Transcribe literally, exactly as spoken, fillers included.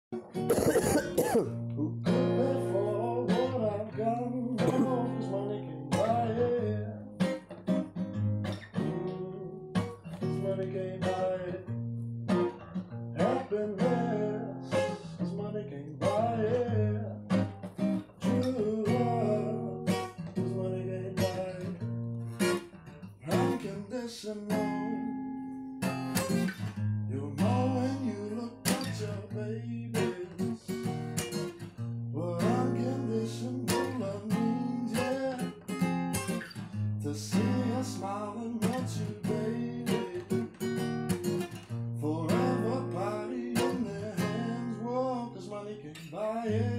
Who could pay for what I've got? Oh, 'cause money can't buy it. Mm, 'cause money can't buy it. Happiness, 'cause money can't buy it. True love, 'cause money can't buy it. Unconditional, you'll know when you look at your babies what unconditional love means, yeah. To see her smiling at you, baby, forever party in their hands, whoa, 'cause money can't buy it.